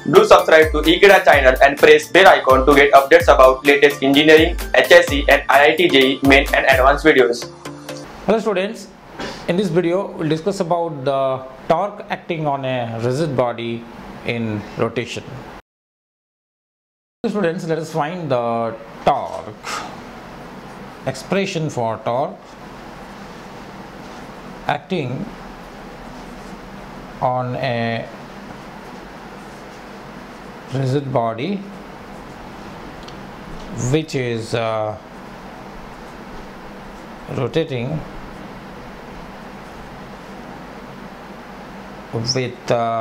Do subscribe to Ekeeda channel and press bell icon to get updates about latest engineering, HSC and IIT JEE main and advanced videos. Hello students, in this video we'll discuss about the torque acting on a rigid body in rotation. Students, let us find the torque, expression for torque acting on a rigid body which is rotating with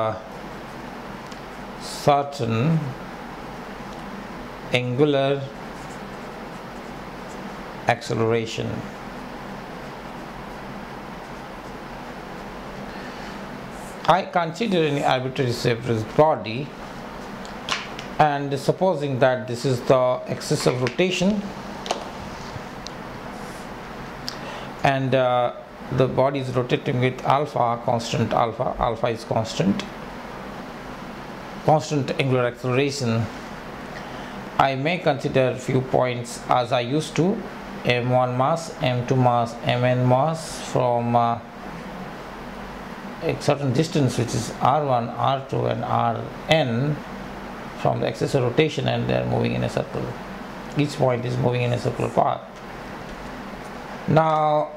certain angular acceleration. I consider any arbitrary rigid body, and supposing that this is the axis of rotation and the body is rotating with alpha, constant alpha is constant angular acceleration, I may consider few points as I used to: m1 mass, m2 mass, mn mass from a certain distance, which is r1, r2 and rn from the axis of rotation, and they are moving in a circle. Each point is moving in a circular path. Now,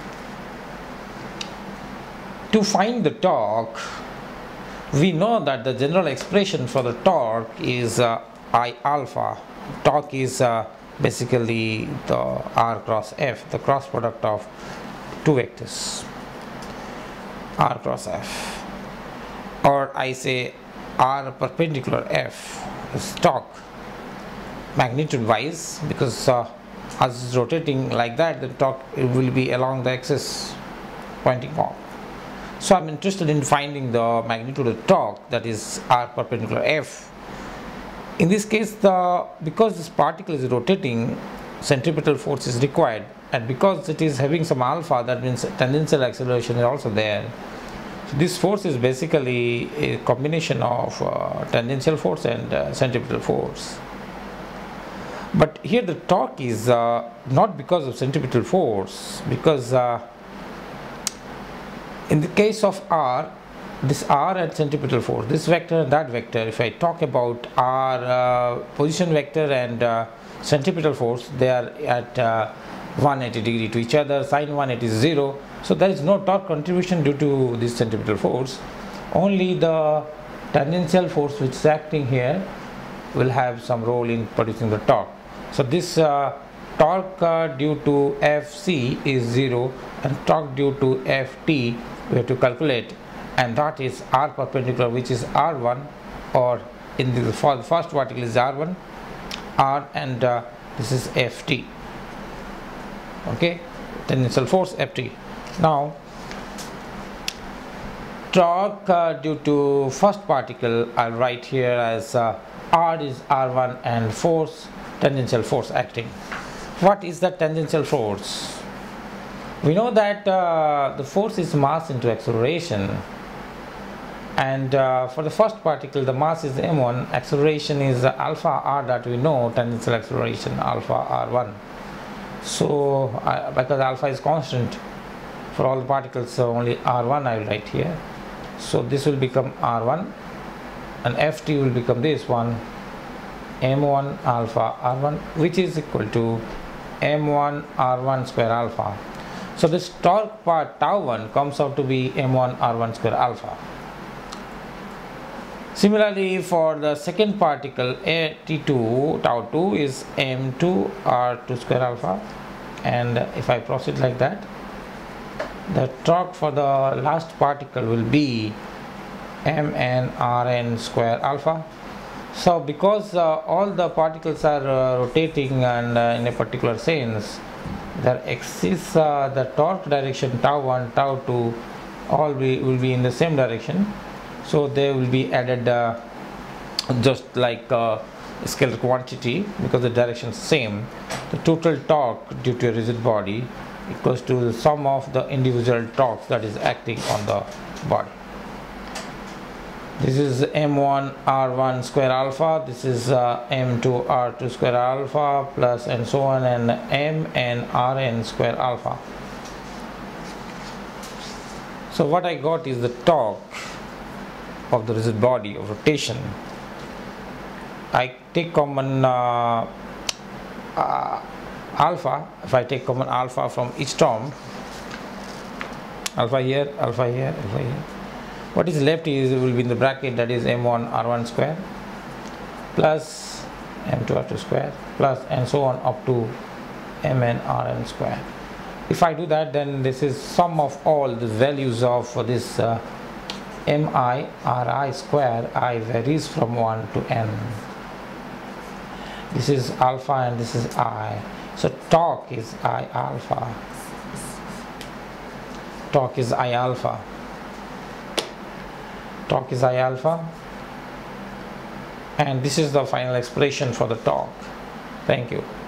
to find the torque, we know that the general expression for the torque is I alpha. Torque is basically the r cross f, the cross product of two vectors, r cross f, or I say r perpendicular f is torque magnitude wise, because as it's rotating like that, the torque will be along the axis pointing off. So I'm interested in finding the magnitude of torque, that is r perpendicular f. In this case, because this particle is rotating, centripetal force is required, and because it is having some alpha, that means tangential acceleration is also there. So this force is basically a combination of tangential force and centripetal force. But here the torque is not because of centripetal force, because in the case of r, this r and centripetal force, this vector and that vector, if I talk about r position vector and centripetal force, they are at 180 degree to each other, sine 180 is 0. So there is no torque contribution due to this centripetal force. Only the tangential force which is acting here will have some role in producing the torque. So this torque due to Fc is 0, and torque due to Ft we have to calculate, and that is r perpendicular, which is r1, or in the first particle is r1, r, and this is Ft. Okay, tangential force Ft. Now, torque due to first particle I'll write here as r is r1 and force, tangential force acting. What is the tangential force? We know that the force is mass into acceleration, and for the first particle the mass is m1, acceleration is alpha r that we know, tangential acceleration alpha r1. So because alpha is constant for all the particles, so only r1 I will write here. So this will become r1, and Ft will become this one, m1 alpha r1, which is equal to m1 r1 square alpha. So this torque part tau 1 comes out to be m1 r1 square alpha. Similarly, for the second particle T2, tau 2 is m2 r2 square alpha, and if I proceed like that, the torque for the last particle will be mn rn square alpha. So because all the particles are rotating and in a particular sense, their axis, the torque direction tau 1, tau 2 all will be in the same direction, so they will be added just like scalar quantity, because the direction is same. The total torque due to a rigid body equals to the sum of the individual torques that is acting on the body. This is m1 r1 square alpha, this is m2 r2 square alpha, plus and so on, and m and rn square alpha. So what I got is the torque of the rigid body of rotation. I take common alpha. If I take common alpha from each term, alpha here, alpha here, alpha here, what is left is will be in the bracket, that is m1 r1 square plus m2 r2 square plus and so on up to mn rn square. If I do that, then this is sum of all the values of this mi ri square. I varies from 1 to n. This is alpha and this is I. So torque is I alpha. Torque is I alpha. Torque is I alpha. And this is the final expression for the torque. Thank you.